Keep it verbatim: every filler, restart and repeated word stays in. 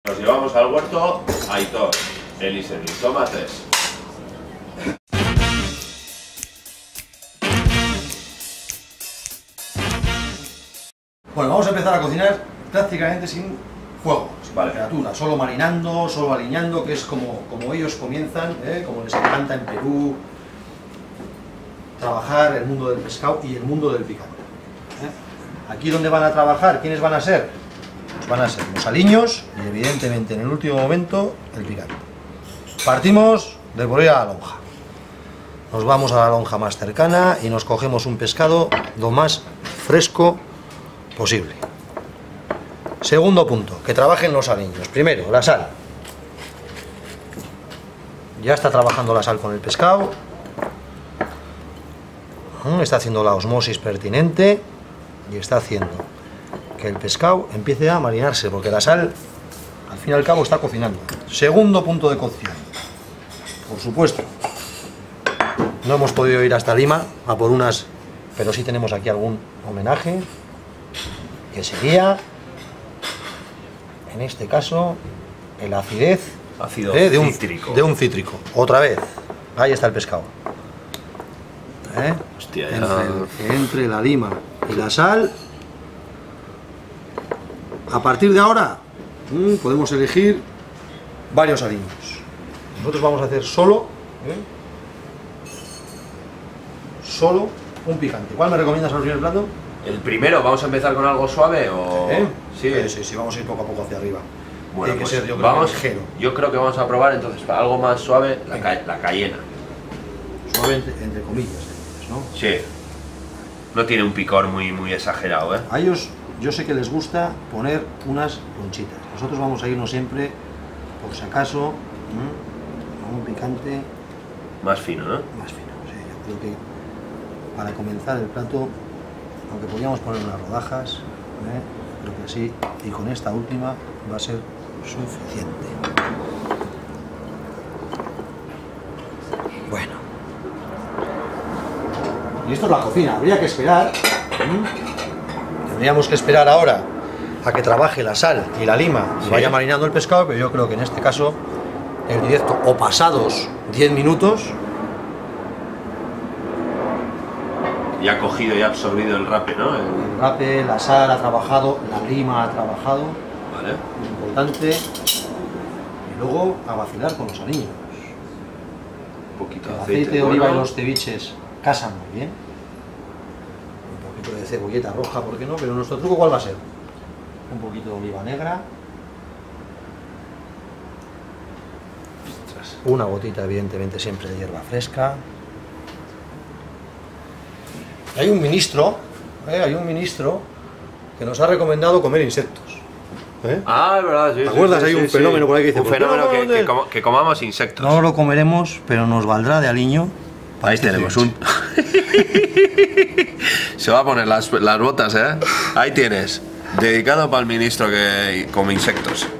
Nos llevamos al huerto a Aitor, Eliseni. Toma tres. Bueno, vamos a empezar a cocinar prácticamente sin fuego, sin vale. temperatura, solo marinando, solo aliñando, que es como, como ellos comienzan, ¿eh? Como les encanta en Perú trabajar el mundo del pescado y el mundo del picante. ¿eh? Aquí donde van a trabajar, ¿quiénes van a ser? Pues van a ser los aliños y evidentemente en el último momento el picante. Partimos de por ir a la lonja. Nos vamos a la lonja más cercana y nos cogemos un pescado lo más fresco posible. Segundo punto, que trabajen los aliños. Primero, la sal. Ya está trabajando la sal con el pescado. Está haciendo la osmosis pertinente y está haciendo que el pescado empiece a marinarse, porque la sal, al fin y al cabo, está cocinando. Segundo punto de cocción. Por supuesto, no hemos podido ir hasta Lima a por unas, pero sí tenemos aquí algún homenaje, que sería, en este caso, el acidez Ácido eh, de, un, cítrico. de un cítrico. Otra vez, ahí está el pescado. ¿Eh? Hostia, ya... entre, entre la lima y la sal. A partir de ahora mmm, podemos elegir varios aliños. Nosotros vamos a hacer solo ¿eh? solo un picante. ¿Cuál me recomiendas al primer plato? El primero, ¿vamos a empezar con algo suave o...? ¿Eh? Sí, Eh, sí, sí, vamos a ir poco a poco hacia arriba. Bueno, Tiene que pues ser, yo creo, vamos, ligero. yo creo que vamos a probar entonces para algo más suave la, Venga. ca la cayena. Suave entre, entre comillas, ¿no? Sí. No tiene un picor muy, muy exagerado, ¿eh? A ellos, yo sé que les gusta poner unas lonchitas. Nosotros vamos a irnos siempre, por si acaso, ¿m? a un picante Más fino, ¿no? más fino. Sí, yo creo que para comenzar el plato, aunque podríamos poner unas rodajas, ¿eh? creo que sí, y con esta última va a ser suficiente. Bueno. Y esto es la cocina, habría que esperar. ¿Mm? Tendríamos que esperar ahora a que trabaje la sal y la lima y sí. vaya marinando el pescado, pero yo creo que en este caso, el directo o pasados diez minutos, Ya ha cogido y ha absorbido el rape, ¿no? El... el rape, la sal ha trabajado, la lima ha trabajado, Vale. muy importante, y luego a vacilar con los aliños. Un poquito El de aceite aceite de oliva bueno. y los ceviches casan muy bien. Un poquito de cebolleta roja, ¿por qué no? Pero nuestro truco, ¿cuál va a ser? Un poquito de oliva negra. Ostras. Una gotita, evidentemente, siempre de hierba fresca. Hay un ministro, ¿eh? hay un ministro que nos ha recomendado comer insectos. ¿eh? Ah, es verdad, sí. ¿Te acuerdas? Sí, Hay sí, un sí. fenómeno por ahí que dice, Un pues, fenómeno no, que, no, que, no. como- que comamos insectos. No lo comeremos, pero nos valdrá de aliño. para Ahí este tenemos ceviche. un... Se va a poner las, las botas, ¿eh? Ahí tienes. Dedicado para el ministro que come insectos.